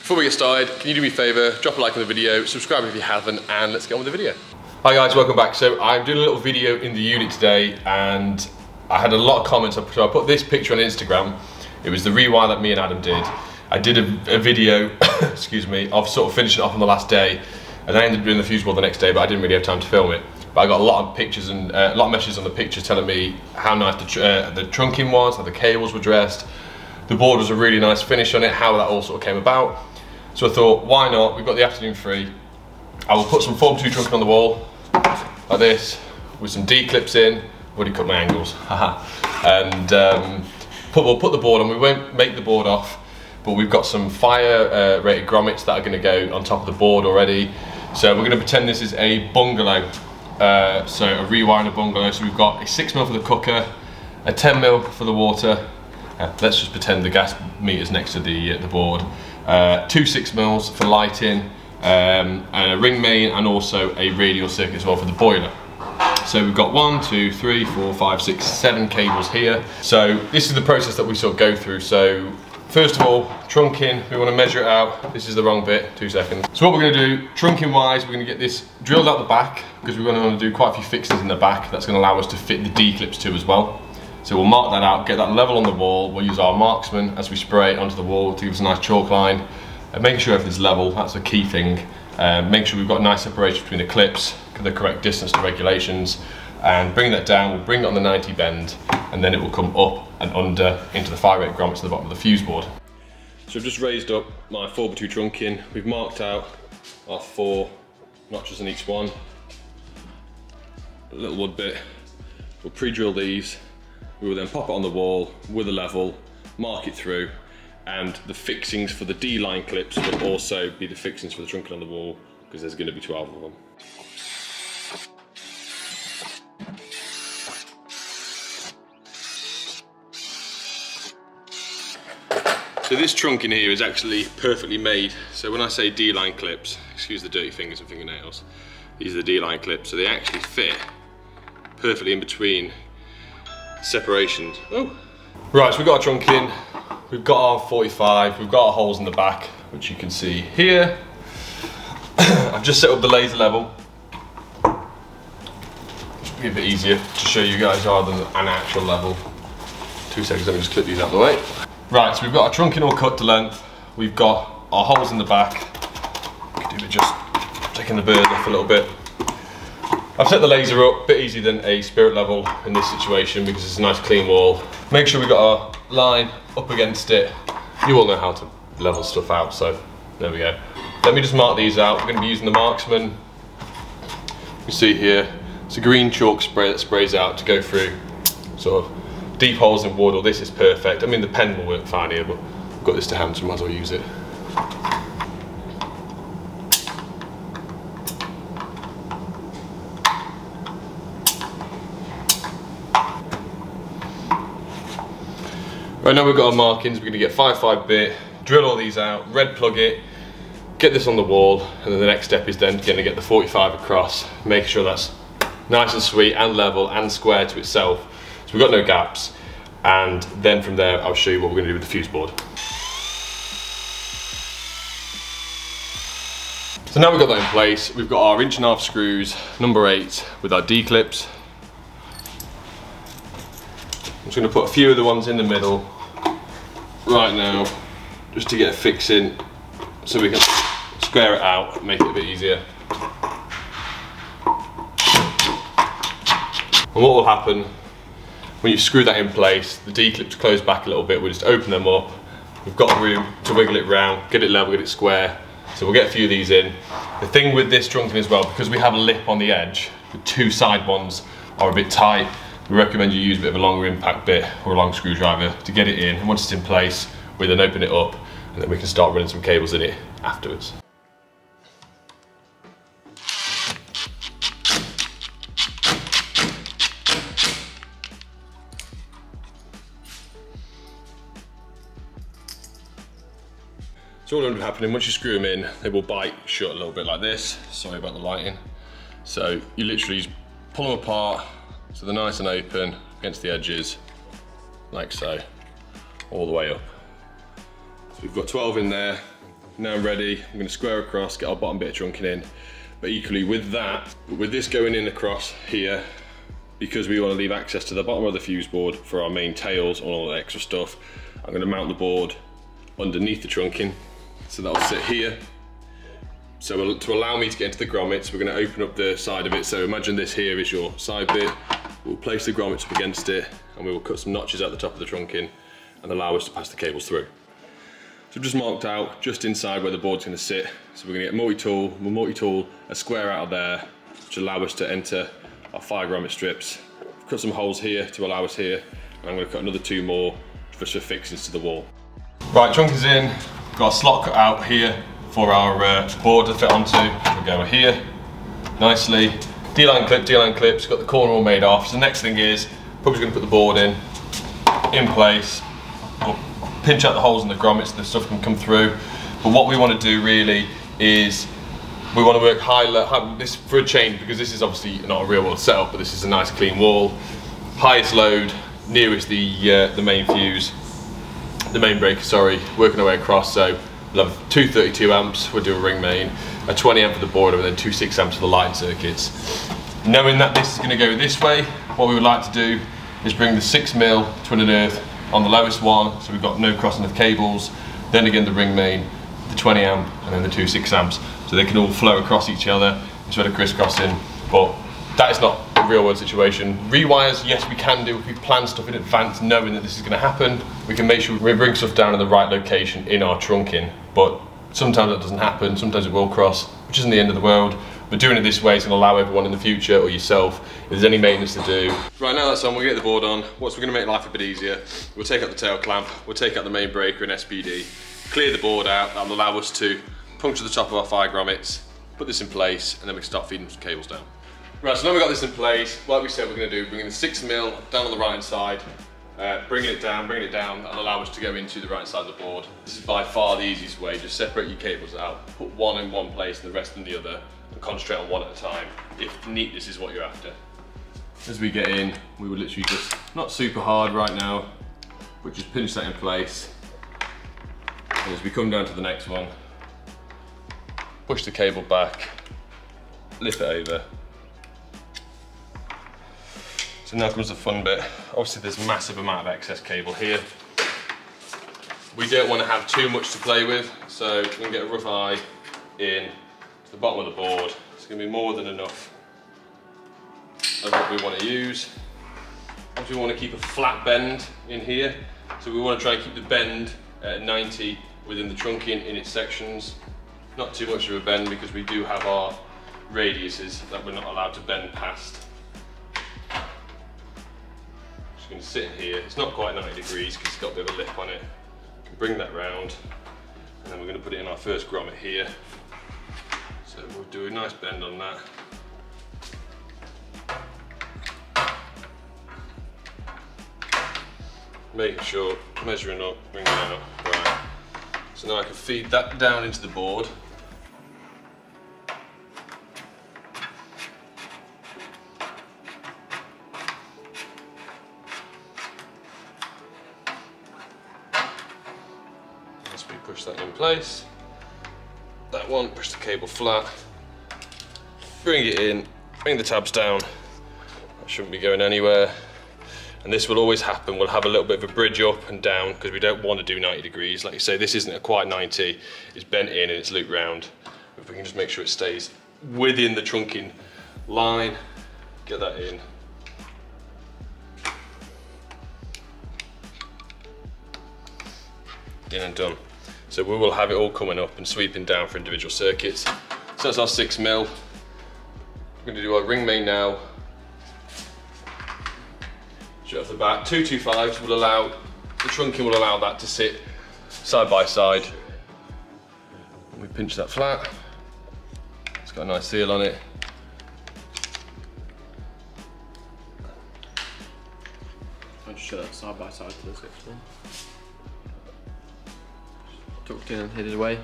Before we get started, can you do me a favour, drop a like on the video, subscribe if you haven't, and let's get on with the video. Hi guys, welcome back. So I'm doing a little video in the unit today, and I had a lot of comments, so I put this picture on Instagram. It was the rewire that me and Adam did. I did a video, excuse me, of sort of finishing it off on the last day, and I ended up doing the fuse board the next day, but I didn't really have time to film it. But I got a lot of pictures and a lot of messages on the pictures telling me how nice the trunking was, how the cables were dressed. The board was a really nice finish on it, how that all sort of came about. So I thought, why not? We've got the afternoon free. I will put some 4x2 trunking on the wall, like this, with some D-clips in. I've already cut my angles, and we'll put the board on. We won't make the board off, but we've got some fire rated grommets that are going to go on top of the board already. So we're going to pretend this is a bungalow. So a rewiring a bungalow. So we've got a 6mm for the cooker, a 10mm for the water. Let's just pretend the gas meter's next to the board. 2 6mm for lighting, a ring main, and also a radial circuit as well for the boiler. So we've got 1, 2, 3, 4, 5, 6, 7 cables here. So this is the process that we sort of go through. So first of all, trunking, we want to measure it out. This is the wrong bit, 2 seconds. So what we're going to do, trunking wise, we're going to get this drilled out the back, because we're going to want to do quite a few fixings in the back. That's going to allow us to fit the D-clips too as well. So we'll mark that out, get that level on the wall. We'll use our marksman as we spray it onto the wall to give us a nice chalk line. Making sure everything's level, that's the key thing. Make sure we've got a nice separation between the clips, the correct distance to regulations, and bring that down. We'll bring it on the 90 bend, and then it will come up and under into the fire rate grommets to the bottom of the fuse board. So I've just raised up my 4x2 trunking. We've marked out our 4 notches in each one. A little wood bit. We'll pre-drill these. We will then pop it on the wall with a level, mark it through, and the fixings for the D-line clips will also be the fixings for the trunking on the wall, because there's going to be 12 of them. So this trunking here is actually perfectly made. So when I say D-line clips, excuse the dirty fingers and fingernails, these are the D-line clips, so they actually fit perfectly in between separations. Oh. Right, so we've got our trunking, we've got our 45, we've got our holes in the back, which you can see here. I've just set up the laser level. Be a bit easier to show you guys rather than an actual level. 2 seconds, let me just clip these out of the way. Right, so we've got our trunking all cut to length. We've got our holes in the back. Could do with just taking the bird off a little bit. I've set the laser up, a bit easier than a spirit level in this situation because it's a nice clean wall. Make sure we've got our line up against it. You all know how to level stuff out, so there we go. Let me just mark these out. We're going to be using the Marksman. You see here, it's a green chalk spray that sprays out to go through sort of deep holes in wood. Or this is perfect. I mean, the pen will work fine here, but I've got this to hand, so I might as well use it. Right, now we've got our markings. We're going to get 5.5 bit, drill all these out, red plug it, get this on the wall, and then the next step is then going to get the 45 across, make sure that's nice and sweet and level and square to itself, so we've got no gaps, and then from there I'll show you what we're going to do with the fuse board. So now we've got that in place, we've got our 1.5" screws, number 8, with our D-clips. I'm just going to put a few of the ones in the middle right now, just to get a fix in, so we can square it out and make it a bit easier. And what will happen when you screw that in place, the D-clips close back a little bit, we'll just open them up. We've got room to wiggle it round, get it level, get it square. So we'll get a few of these in. The thing with this trunking as well, because we have a lip on the edge, the 2 side ones are a bit tight. We recommend you use a bit of a longer impact bit or a long screwdriver to get it in, and once it's in place, we then open it up and then we can start running some cables in it afterwards. So all that will be happening, once you screw them in, they will bite shut a little bit like this. Sorry about the lighting. So you literally just pull them apart so they're nice and open against the edges, like so, all the way up. So we've got 12 in there, Now I'm ready, I'm gonna square across, get our bottom bit of trunking in. But equally with that, with this going in across here, because we want to leave access to the bottom of the fuse board for our main tails and all the extra stuff, I'm going to mount the board underneath the trunking, so that'll sit here. So to allow me to get into the grommets, we're going to open up the side of it. So imagine this here is your side bit. We'll place the grommets up against it, and we will cut some notches at the top of the trunking and allow us to pass the cables through. So I've just marked out just inside where the board's going to sit. So we're going to get we'll multi-tool a square out of there, which will allow us to enter our 5 grommet strips. Cut some holes here to allow us here, and I'm going to cut another 2 more for fixings to the wall. Right, trunk is in. Got a slot cut out here for our board to fit onto. We'll go here nicely. D-line clips. Got the corner all made off. So the next thing is probably going to put the board in place. We'll pinch out the holes in the grommets so the stuff can come through. But what we want to do really is we want to work high this for a change, because this is obviously not a real world setup, but this is a nice clean wall. Highest load nearest the main fuse, the main breaker, sorry, working our way across. So we'll have 2 32 amps, we'll do a ring main, a 20 amp for the boiler, and then 2 6 amps for the lighting circuits. Knowing that this is going to go this way, what we would like to do is bring the 6mm twin and earth on the lowest one, so we've got no crossing of cables, then again the ring main, the 20 amp, and then the 2 6 amps, so they can all flow across each other instead of crisscrossing. But that is not a real world situation. Rewires, yes, we can do if we plan stuff in advance, knowing that this is going to happen. We can make sure we bring stuff down in the right location in our trunking, but sometimes that doesn't happen, sometimes it will cross, which isn't the end of the world. But doing it this way is going to allow everyone in the future, or yourself, if there's any maintenance to do. Right, now that's on, we'll get the board on. What's we're going to make life a bit easier, we'll take out the tail clamp, we'll take out the main breaker and SPD, clear the board out. That'll allow us to puncture the top of our 5 grommets, put this in place, and then we can start feeding some cables down. Right, so now we've got this in place, like we said we're going to do, bringing the 6mm down on the right hand side, bringing it down, that'll allow us to go into the right side of the board. This is by far the easiest way. Just separate your cables out, put one in one place and the rest in the other, and concentrate on one at a time, if neatness is what you're after. As we get in, we will literally just, not super hard right now, but just pinch that in place. And as we come down to the next one, push the cable back, lift it over. So now comes the fun bit. Obviously there's a massive amount of excess cable here. We don't want to have too much to play with, so we can get a rough eye in to the bottom of the board. It's going to be more than enough of what we want to use. Obviously we want to keep a flat bend in here, so we want to try and keep the bend at 90 within the trunking in its sections. Not too much of a bend, because we do have our radiuses that we're not allowed to bend past. Just going to sit in here. It's not quite 90 degrees because it's got a bit of a lip on it. Can bring that round, and then we're going to put it in our first grommet here. So we'll do a nice bend on that. Making sure, measuring up, bringing it up. Right. So now I can feed that down into the board. As we push that in place, that one, push the cable flat, bring it in, bring the tabs down. That shouldn't be going anywhere. And this will always happen. We'll have a little bit of a bridge up and down because we don't want to do 90 degrees. Like you say, this isn't quite 90, it's bent in and it's looped round. If we can just make sure it stays within the trunking line, get that in. In and done. So we will have it all coming up and sweeping down for individual circuits. So that's our 6mm. We're going to do our ring main now. Straight off the bat, 225s will allow, the trunking will allow that to sit side by side. We pinch that flat. It's got a nice seal on it. I'll just show that side by side to the 6mm. Tucked in and hid it away.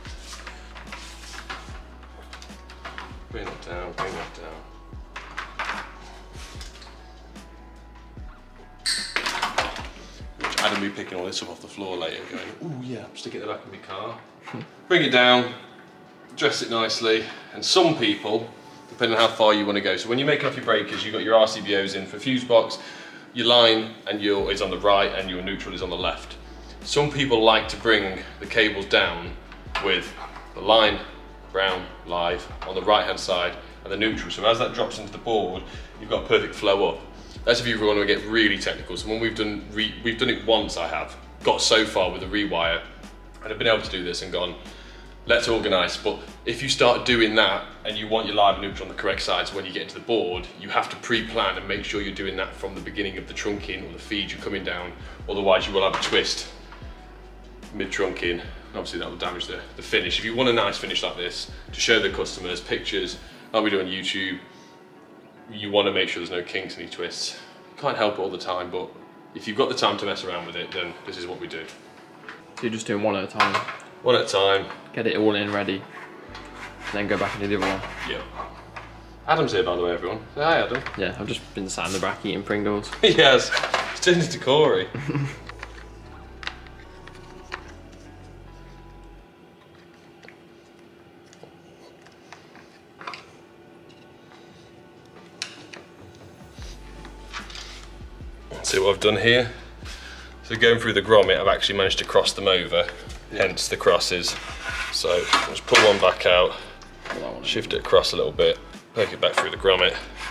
Bring that down, bring that down. Adam will be picking all this up off the floor later going, ooh yeah, stick it in the back of my car. bring it down, dress it nicely, and some people, depending on how far you want to go. So when you're making off your breakers, you've got your RCBOs in for fuse box, your line and is on the right and your neutral is on the left. Some people like to bring the cables down with the line, ground, live on the right hand side and the neutral. So as that drops into the board, you've got perfect flow up. That's if you want to get really technical. So when we've done it once, I have got so far with the rewire and I've been able to do this and gone, let's organise. But if you start doing that and you want your live and neutral on the correct side, so when you get into the board, you have to pre-plan and make sure you're doing that from the beginning of the trunking or the feed you're coming down. Otherwise you will have a twist mid-trunking, and obviously that will damage the finish. If you want a nice finish like this, to show the customers pictures, like we do on YouTube, you want to make sure there's no kinks, any twists. You can't help it all the time, but if you've got the time to mess around with it, then this is what we do. So you're just doing one at a time? One at a time. Get it all in ready, then go back and do the other one. Yep. Adam's here, by the way, everyone. Say hi, Adam. Yeah, I've just been sat in the back eating Pringles. He has. He's turned into Corey. See what I've done here? So going through the grommet, I've actually managed to cross them over, hence the crosses. So just pull one back out, shift it across a little bit, poke it back through the grommet.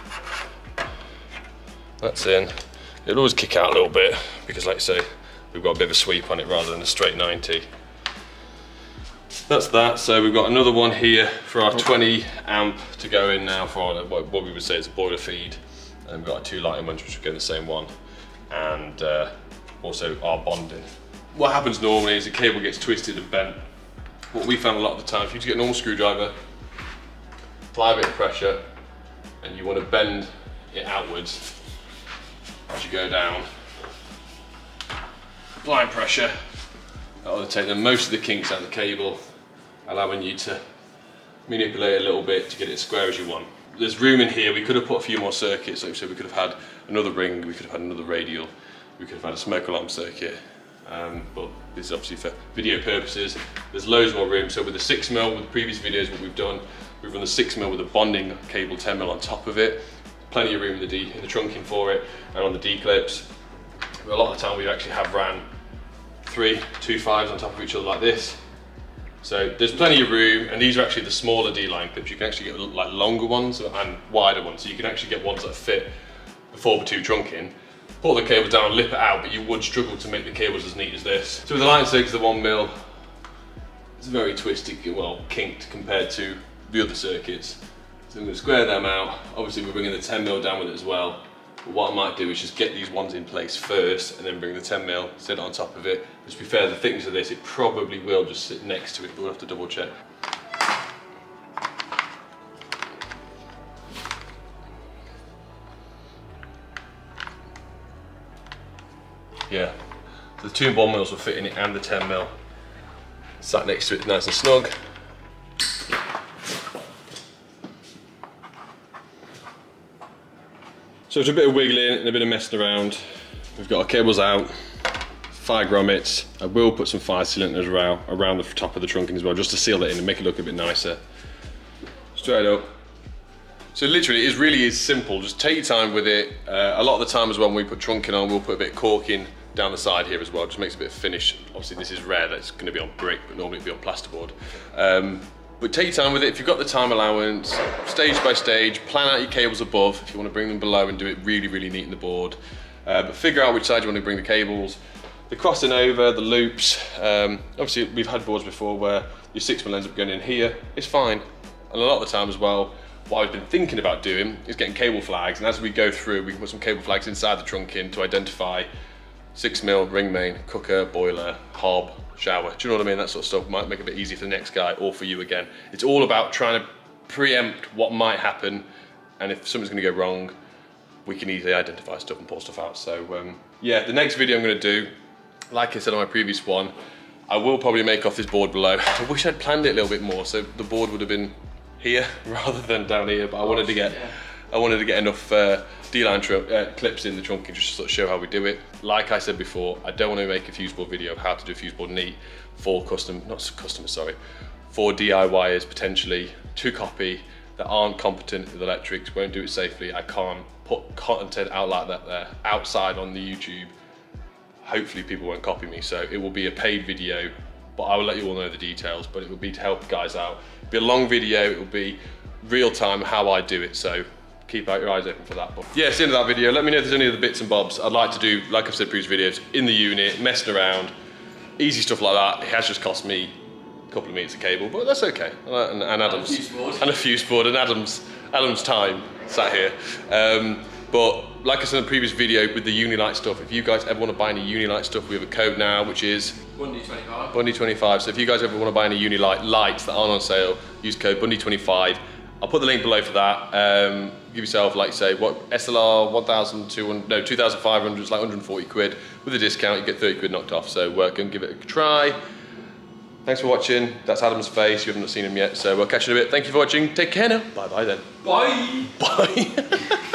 That's in. It'll always kick out a little bit because, like I say, we've got a bit of a sweep on it rather than a straight 90. That's that. So we've got another one here for our 20 amp to go in now for what we would say is a boiler feed. And we've got our 2 lighting ones which will go in the same one. And also our bonding. What happens normally is the cable gets twisted and bent. What we found a lot of the time, if you just get a normal screwdriver, apply a bit of pressure, and you want to bend it outwards as you go down. Applying pressure, that will take most of the kinks out of the cable, allowing you to manipulate a little bit to get it as square as you want. There's room in here. We could have put a few more circuits, like so we could have had another ring, we could have had another radial, we could have had a smoke alarm circuit, but this is obviously for video purposes. There's loads more room. So with the 6mm, with the previous videos what we've done, we've run the 6mm with a bonding cable 10mm on top of it. Plenty of room in the trunking for it, and on the D-clips. A lot of the time we actually have ran 3 2.5s on top of each other like this. So there's plenty of room, and these are actually the smaller D-line clips. You can actually get like longer ones and wider ones, so you can actually get ones that fit the 4x2 trunking. Pull the cable down, lip it out, but you would struggle to make the cables as neat as this. So with the light circuits, the 1mm, it's very twisted, well, kinked compared to the other circuits. So I'm going to square them out. Obviously we're bringing the 10mm down with it as well. But what I might do is just get these ones in place first and then bring the 10mm, sit on top of it. Just to be fair, the thickness of this, it probably will just sit next to it, but we'll have to double check. Yeah, so the 2 1mm will fit in it and the 10mm. Sat next to it nice and snug. So it's a bit of wiggling and a bit of messing around. We've got our cables out, 5 grommets. I will put some 5 cylinders around the top of the trunking as well, just to seal it in and make it look a bit nicer. Straight up. So literally, it really is simple. Just take your time with it. A lot of the time as well, when we put trunking on, we'll put a bit of caulking down the side here as well. Just makes a bit of finish. Obviously this is rare, that's going to be on brick, but normally it'll be on plasterboard. But take your time with it. If you've got the time allowance, stage by stage, plan out your cables above if you want to bring them below and do it really, really neat in the board. But figure out which side you want to bring the cables. The crossing over, the loops. Obviously we've had boards before where your 6mm ends up going in here. It's fine. And a lot of the time as well, what I've been thinking about doing is getting cable flags, and as we go through, we can put some cable flags inside the trunking to identify 6mm, ring main, cooker, boiler, hob, shower. Do you know what I mean? That sort of stuff might make it a bit easier for the next guy or for you again. It's all about trying to preempt what might happen, and if something's going to go wrong, we can easily identify stuff and pull stuff out. So yeah, the next video I'm going to do, like I said on my previous one, I will probably make off this board below. I wish I'd planned it a little bit more, so the board would have been here rather than down here, but I wanted to get I wanted to get enough D-line clips in the trunk and just sort of show how we do it. Like I said before, I don't want to make a fuse board video of how to do a fuse board neat for for DIYers potentially to copy that aren't competent with electrics, won't do it safely. I can't put content out like that there outside on the YouTube. Hopefully people won't copy me, so it will be a paid video, but I will let you all know the details, but it will be to help guys out. It'll be a long video, it will be real time how I do it, so keep out your eyes open for that. But yeah, it's the end of that video. Let me know if there's any other bits and bobs I'd like to do, like I've said previous videos, in the unit, messing around, easy stuff like that. It has just cost me a couple of meters of cable, but that's okay. And Adam's, and a fuse board, and Adam's time sat here. But like I said in the previous video with the Unilite stuff, if you guys ever want to buy any Unilite stuff, we have a code now, which is Bundy25. Bundy25. So if you guys ever want to buy any Unilite lights that aren't on sale, use code Bundy25. I'll put the link below for that. Give yourself, like say, what SLR 1,200, no 2,500, it's like 140 quid. With a discount, you get 30 quid knocked off. So go and give it a try. Thanks for watching. That's Adam's face. You haven't seen him yet, so we'll catch you in a bit. Thank you for watching. Take care now. Bye bye then. Bye. Bye.